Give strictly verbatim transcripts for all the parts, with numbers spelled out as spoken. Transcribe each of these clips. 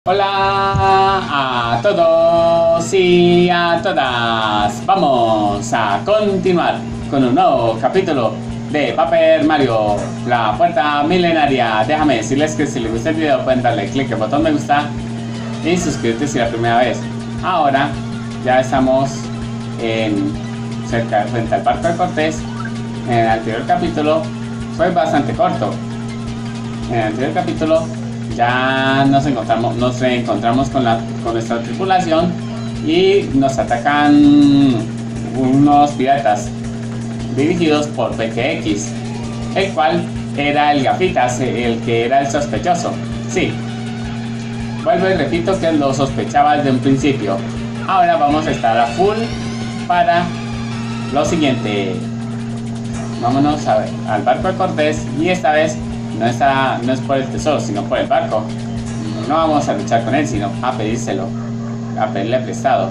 Hola a todos y a todas. Vamos a continuar con un nuevo capítulo de Paper Mario, la puerta milenaria. Déjame decirles que si les gusta el video pueden darle clic al botón me gusta y suscribirte si es la primera vez. Ahora ya estamos en cerca frente al barco de Cortés. En el anterior capítulo fue bastante corto. En el anterior capítulo ya nos encontramos, nos reencontramos con, la, con nuestra tripulación y nos atacan unos piratas dirigidos por P K X, el cual era el Gafitas, el que era el sospechoso. Sí, vuelvo y repito que lo sospechaba desde un principio. Ahora vamos a estar a full para lo siguiente. Vámonos a ver, al barco de Cortés, y esta vez No, está, no es por el tesoro, sino por el barco. No vamos a luchar con él, sino a pedírselo, a pedirle prestado.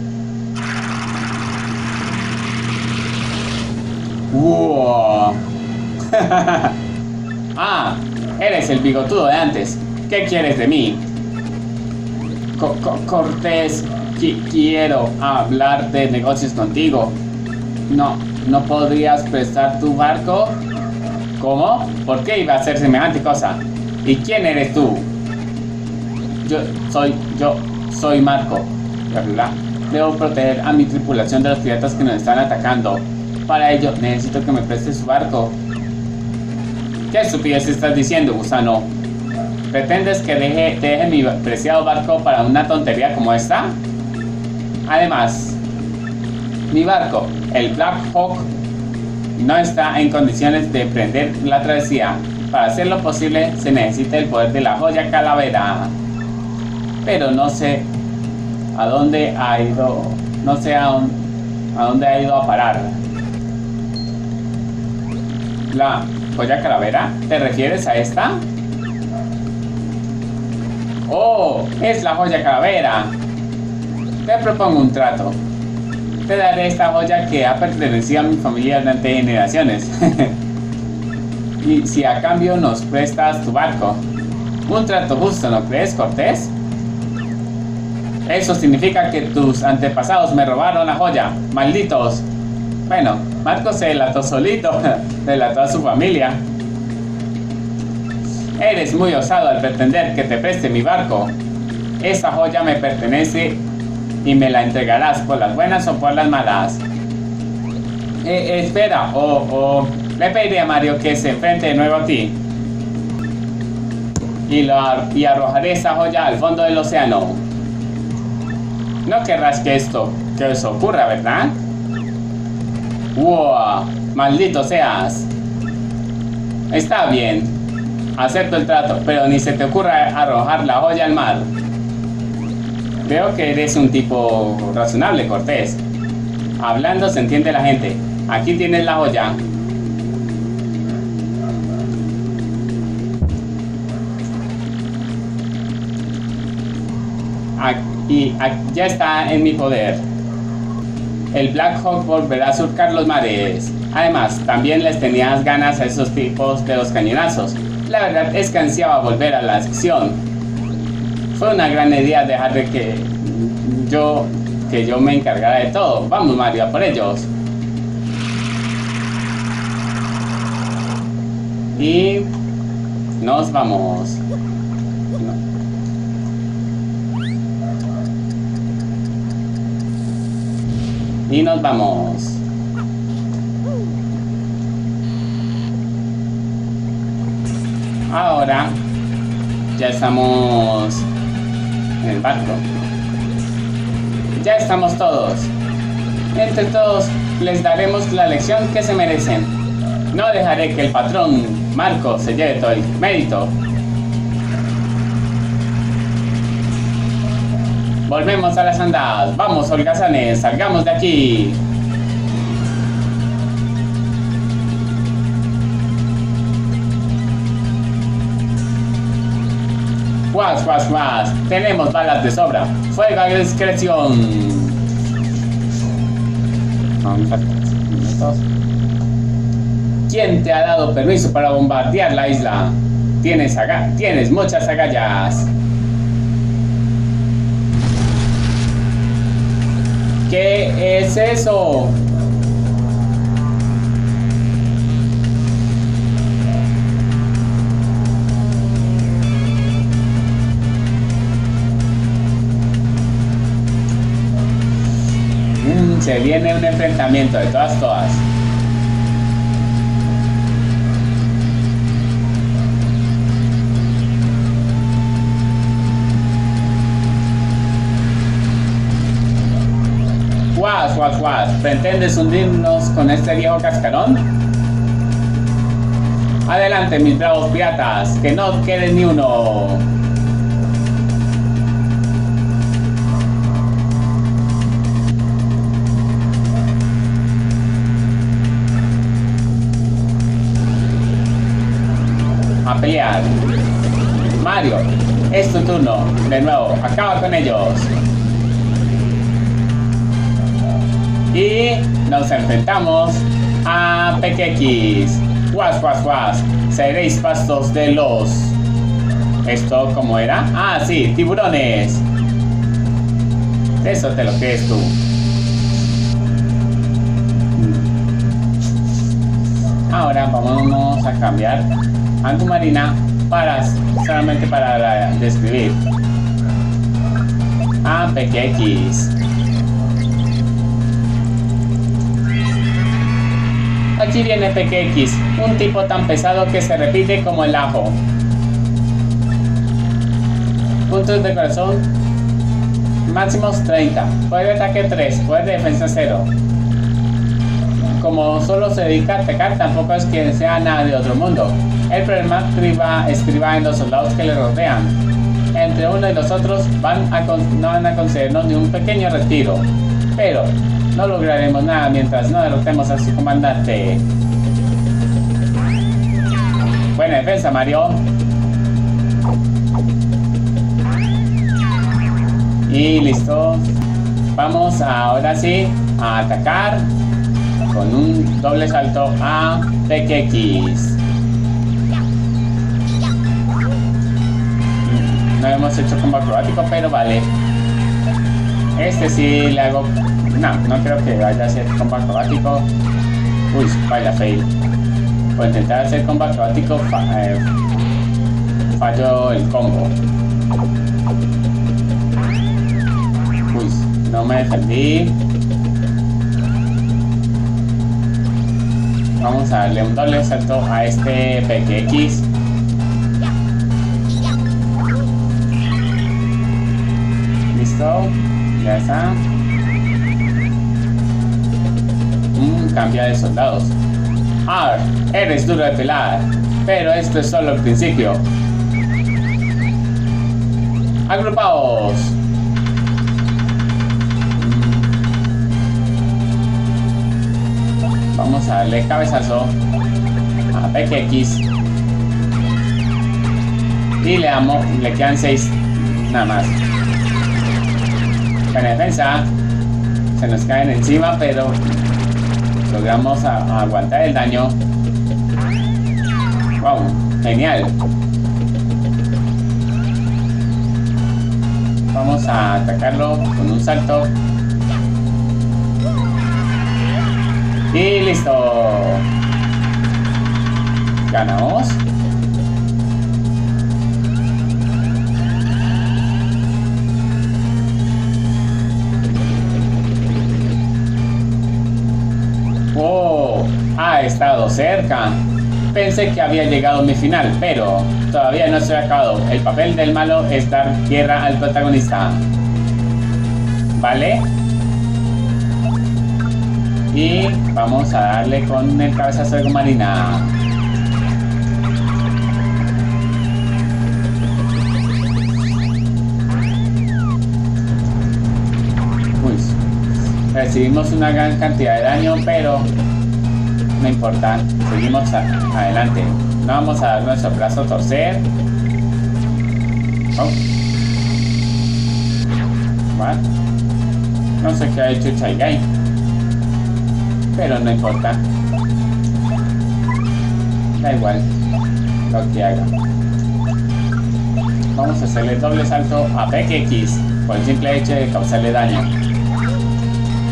¡Wow! Ah, eres el bigotudo de antes. ¿Qué quieres de mí? Co Co Cortés, qui quiero hablar de negocios contigo. No, ¿no podrías prestar tu barco? ¿Cómo? ¿Por qué iba a hacer semejante cosa? ¿Y quién eres tú? Yo soy, yo soy Marco. Bla, bla, bla. Debo proteger a mi tripulación de los piratas que nos están atacando. Para ello, necesito que me prestes su barco. ¿Qué estupidez estás diciendo, gusano? ¿Pretendes que deje, deje mi preciado barco para una tontería como esta? Además, mi barco, el Black Hawk, no está en condiciones de emprender la travesía. Para hacerlo posible se necesita el poder de la joya calavera. Pero no sé a dónde ha ido, no sé a dónde, a dónde ha ido a parar. ¿La joya calavera? ¿Te refieres a esta? ¡Oh! ¡Es la joya calavera! Te propongo un trato. Te daré esta joya que ha pertenecido a mi familia durante generaciones. Y si a cambio nos prestas tu barco. Un trato justo, ¿no crees, Cortés? Eso significa que tus antepasados me robaron la joya. ¡Malditos! Bueno, Marco se delató solito. Delató a su familia. Eres muy osado al pretender que te preste mi barco. Esta joya me pertenece y me la entregarás por las buenas o por las malas. Eh, espera, o oh, oh, le pediré a Mario que se enfrente de nuevo a ti. Y, lo, y arrojaré esa joya al fondo del océano. No querrás que esto, que eso ocurra, ¿verdad? ¡Wow! ¡Maldito seas! Está bien. Acepto el trato, pero ni se te ocurra arrojar la joya al mar. Veo que eres un tipo razonable, Cortés. Hablando se entiende la gente. Aquí tienes la joya. Y ya está en mi poder. El Black Hawk volverá a surcar los mares. Además, también les tenías ganas a esos tipos de los cañonazos. La verdad es que ansiaba volver a la acción. Fue una gran idea dejar de que yo, que yo me encargara de todo. Vamos, Mario, a por ellos. Y nos vamos. Y nos vamos. Ahora ya estamos en el barco. Ya estamos todos. Entre todos les daremos la lección que se merecen. No dejaré que el patrón Marco se lleve todo el mérito. Volvemos a las andadas. Vamos, holgazanes, salgamos de aquí. Guas, guas, guas. Tenemos balas de sobra. Fuego a discreción. ¿Quién te ha dado permiso para bombardear la isla? Tienes, aga Tienes muchas agallas. ¿Qué es eso? Mm, se viene un enfrentamiento de todas, todas. Guas, guas, guas. ¿Pretendes hundirnos con este viejo cascarón? Adelante, mis bravos piratas, que no quede ni uno. A pelear. Mario, es tu turno. De nuevo, acaba con ellos. Y nos enfrentamos a Pequequis. Guas, guas, guas. Seréis pastos de los... ¿Esto cómo era? Ah, sí, tiburones. Eso te lo crees tú. Ahora vamos a cambiar Angumarina para solamente para describir a Pequequis. Aquí viene Pequequis, un tipo tan pesado que se repite como el ajo. Puntos de corazón máximos treinta, poder de ataque tres, poder de defensa cero. Como solo se dedica a atacar, tampoco es que sea nada de otro mundo. El problema escriba, escriba en los soldados que le rodean. Entre uno y los otros van a no van a concedernos ni un pequeño respiro. Pero no lograremos nada mientras no derrotemos a su comandante. Buena defensa, Mario. Y listo. Vamos ahora sí a atacar con un doble salto a Pequequis. No hemos hecho combo acrobático, pero vale. Este sí le hago... No, no creo que vaya a hacer combo acrobático. Uy, vaya fail. Por intentar hacer combo acrobático fa eh, fallo el combo. Uy, no me defendí. Vamos a darle un doble salto a este Pequequis. Listo, ya está. Mm, cambia de soldados. Ah, eres duro de pelar, pero esto es solo el principio. Agrupaos. Vamos a darle cabezazo a Pequequis. Y le damos, le quedan seis nada más. Buena defensa. Se nos caen encima, pero logramos a, a aguantar el daño. Wow, genial. Vamos a atacarlo con un salto. Y listo. Ganamos. Oh, ha estado cerca. Pensé que había llegado a mi final, pero todavía no se ha acabado. El papel del malo es dar tierra al protagonista. ¿Vale? Y vamos a darle con el cabezazo de Angumarina. Uy, recibimos una gran cantidad de daño, pero no importa, seguimos a adelante. No vamos a dar nuestro brazo a torcer. Oh. What? No sé qué ha hecho Chaigai, pero no importa. Da igual lo que haga. Vamos a hacerle doble salto a Pequequis por el simple hecho de causarle daño.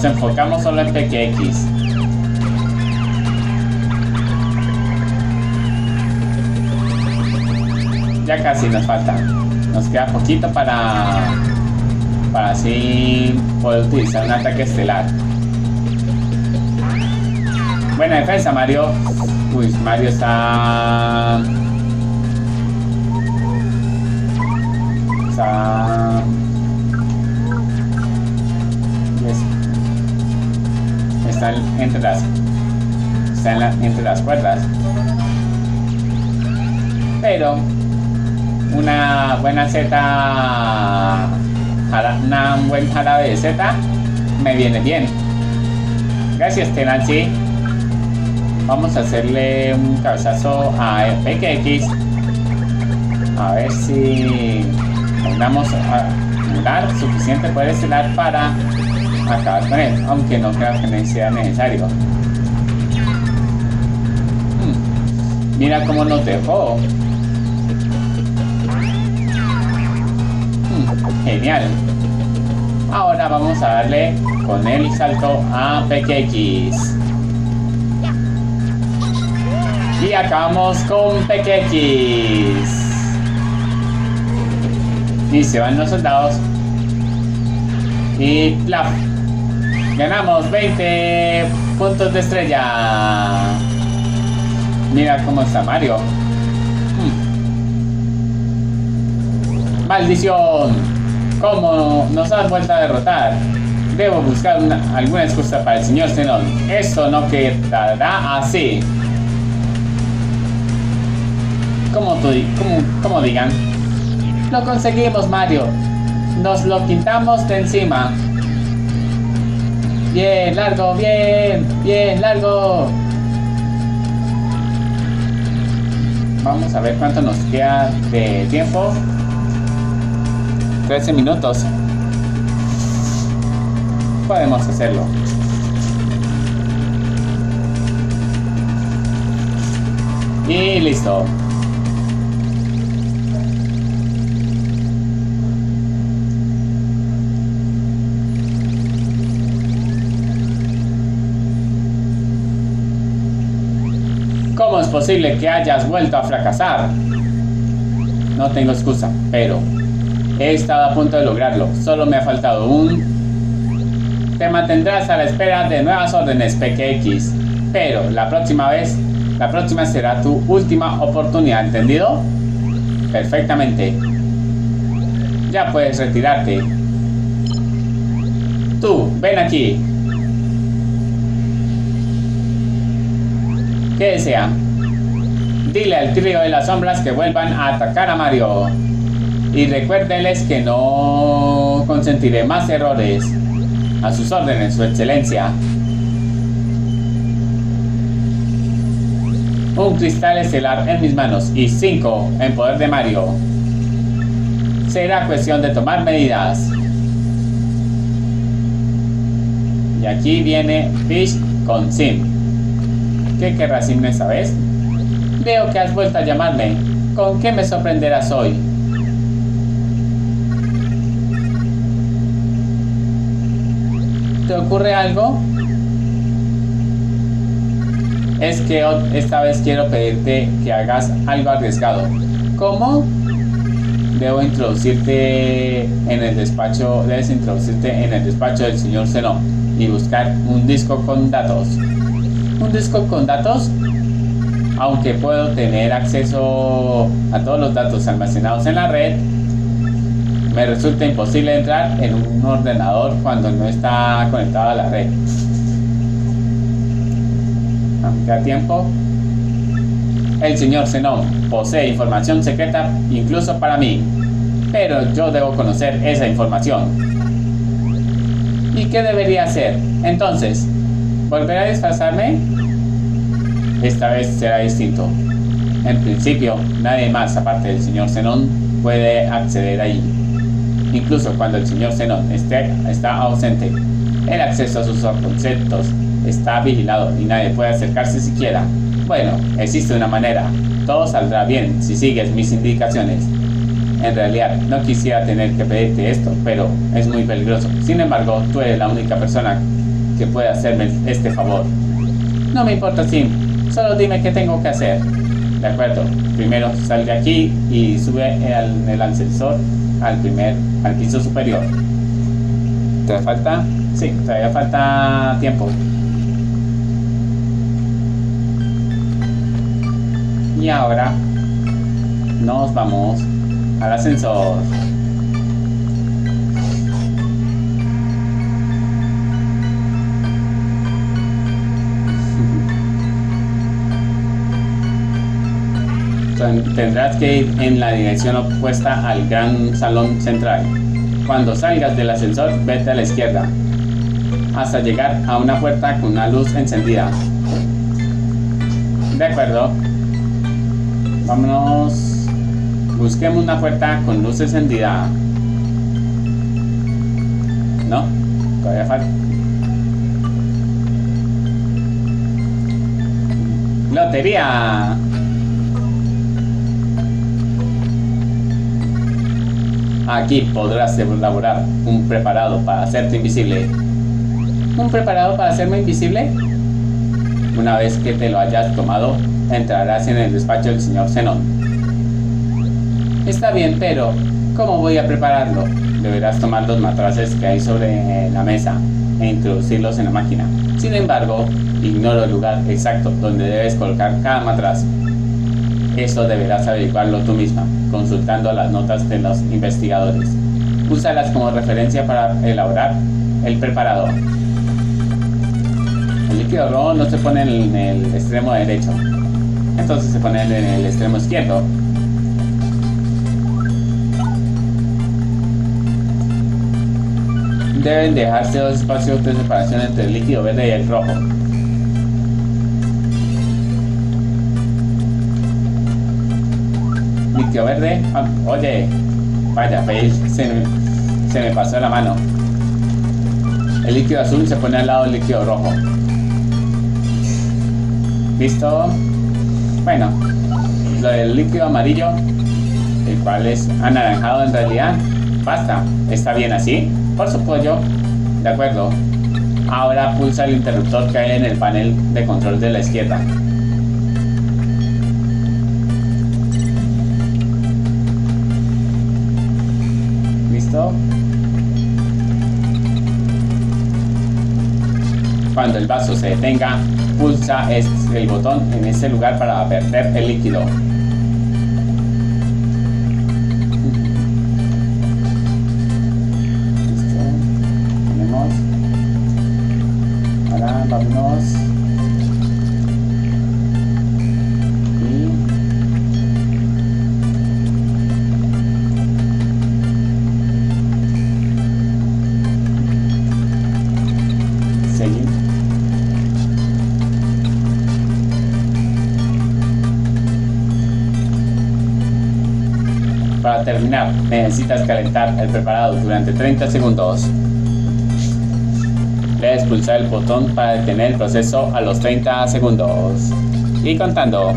nos enfocamos solo en P K X. Ya casi nos falta. Nos queda poquito para... Para así poder utilizar un ataque estelar. Buena defensa, Mario. Uy, Mario está... Está... Está entre las... Está en la, entre las cuerdas. Pero... Una buena Z... Una buen jarabe de Z me viene bien. Gracias, Tenancy. Vamos a hacerle un cabezazo a P K X. A ver si logramos acumular suficiente poder estelar para acabar con él, aunque no creo que sea necesario. Hmm. Mira cómo nos dejó. Hmm. Genial. Ahora vamos a darle con el salto a P K X. Y acabamos con P K X. Y se van los soldados. Y plaf. Ganamos veinte puntos de estrella. Mira cómo está Mario. Hmm. Maldición. ¿Cómo nos has vuelto a derrotar? Debo buscar una, alguna excusa para el señor Zenon. Esto no quedará así. Como, tú, como, como digan. Lo conseguimos, Mario. Nos lo quitamos de encima. Bien, largo, bien, bien, largo. Vamos a ver cuánto nos queda de tiempo. trece minutos. Podemos hacerlo. Y listo. ¿Cómo es posible que hayas vuelto a fracasar? No tengo excusa, pero he estado a punto de lograrlo. Solo me ha faltado un... Te mantendrás a la espera de nuevas órdenes, P K X. Pero la próxima vez, la próxima será tu última oportunidad, ¿entendido? Perfectamente. Ya puedes retirarte. Tú, ven aquí. ¿Qué desean? Dile al trío de las sombras que vuelvan a atacar a Mario. Y recuérdenles que no consentiré más errores. A sus órdenes, su excelencia. Un cristal estelar en mis manos y cinco en poder de Mario. Será cuestión de tomar medidas. Y aquí viene Fish con Sim. ¿Qué querrá Sim esta vez? Veo que has vuelto a llamarme. ¿Con qué me sorprenderás hoy? ¿Te ocurre algo? Es que esta vez quiero pedirte que hagas algo arriesgado. ¿Cómo? Debo introducirte en el despacho, debes introducirte en el despacho del señor Zenon y buscar un disco con datos. ¿Un disco con datos? Aunque puedo tener acceso a todos los datos almacenados en la red, me resulta imposible entrar en un ordenador cuando no está conectado a la red. ¿Queda tiempo? El señor Zenon posee información secreta incluso para mí, pero yo debo conocer esa información. ¿Y qué debería hacer? Entonces, ¿volveré a disfrazarme? Esta vez será distinto. En principio, nadie más aparte del señor Zenon puede acceder allí. Incluso cuando el señor Zenon esté, está ausente, el acceso a sus conceptos está vigilado y nadie puede acercarse siquiera. Bueno, existe una manera. Todo saldrá bien si sigues mis indicaciones. En realidad, no quisiera tener que pedirte esto, pero es muy peligroso. Sin embargo, tú eres la única persona que puede hacerme este favor. No me importa, Sim. Solo dime qué tengo que hacer. De acuerdo. Primero sal de aquí y sube al, el ascensor al primer, al piso superior. ¿Te falta? Sí, todavía falta tiempo. Y ahora nos vamos al ascensor. Tendrás que ir en la dirección opuesta al gran salón central. Cuando salgas del ascensor, vete a la izquierda hasta llegar a una puerta con una luz encendida. De acuerdo. Vámonos. Busquemos una puerta con luz encendida. No, todavía falta. ¡Lotería! Aquí podrás elaborar un preparado para hacerte invisible. ¿Un preparado para hacerme invisible? Una vez que te lo hayas tomado, entrarás en el despacho del señor Zenón. Está bien, pero ¿cómo voy a prepararlo? Deberás tomar los matraces que hay sobre la mesa e introducirlos en la máquina. Sin embargo, ignoro el lugar exacto donde debes colocar cada matraz. Eso deberás averiguarlo tú misma, consultando las notas de los investigadores. Úsalas como referencia para elaborar el preparado. El líquido rojo no se pone en el extremo derecho, entonces se pone en el extremo izquierdo. Deben dejarse dos espacios de separación entre el líquido verde y el rojo. Líquido verde. Ah, oye, vaya, se me, se me pasó la mano. El líquido azul se pone al lado del líquido rojo. ¿Listo? Bueno, lo del líquido amarillo, el cual es anaranjado en realidad, basta. ¿Está bien así? Por supuesto. De acuerdo. Ahora pulsa el interruptor que hay en el panel de control de la izquierda. ¿Listo? Cuando el vaso se detenga, pulsa el botón en ese lugar para verter el líquido. Listo. Ponemos. Ahora vámonos. Y seguir. Para terminar, necesitas calentar el preparado durante treinta segundos. Debes pulsar el botón para detener el proceso a los treinta segundos. Y contando.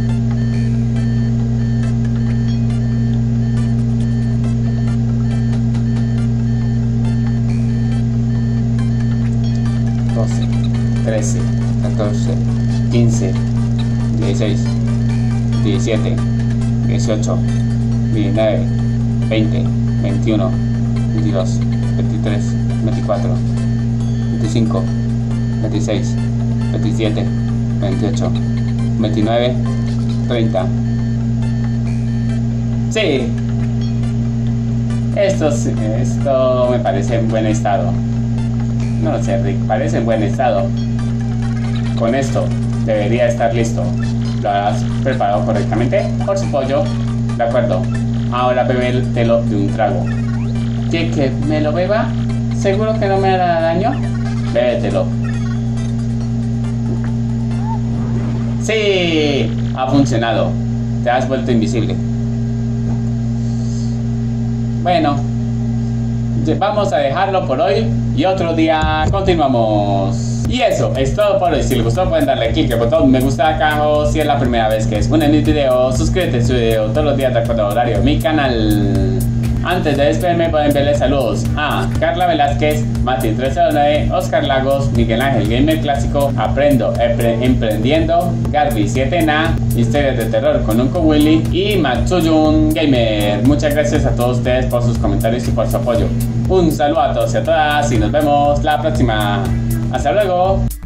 doce, trece, catorce, quince, dieciséis, diecisiete, dieciocho, diecinueve, veinte, veintiuno, veintidós, veintitrés, veinticuatro, veinticinco, veintiséis, veintisiete, veintiocho, veintinueve, treinta. Sí. Esto, esto me parece en buen estado. No lo sé, Rick, parece en buen estado. Con esto debería estar listo. ¿Lo has preparado correctamente? Por su pollo. De acuerdo. Ahora bébetelo de un trago. ¿Qué, que me lo beba? ¿Seguro que no me hará daño? Bébetelo. ¡Sí! Ha funcionado. Te has vuelto invisible. Bueno, vamos a dejarlo por hoy y otro día continuamos. Y eso es todo por hoy. Si les gustó pueden darle click al botón me gusta acá abajo. Si es la primera vez que es uno de mis videos, suscríbete a este video todos los días de acuerdo al horario de mi canal. Antes de despedirme pueden verle saludos a Carla Velázquez, Martín tres cero nueve, Oscar Lagos, Miguel Ángel Gamer Clásico, Aprendo Epre, Emprendiendo, Garby siete na, Historias de Terror con Unco Willy y Matsuyun Gamer. Muchas gracias a todos ustedes por sus comentarios y por su apoyo. Un saludo a todos y a todas y nos vemos la próxima. Hasta luego.